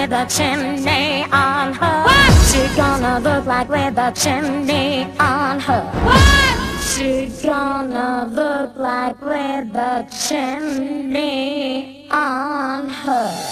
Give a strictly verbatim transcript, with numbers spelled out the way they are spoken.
with a chimney on her? What? She gonna look like with a chimney on her? What? She gonna look like with a chimney on her?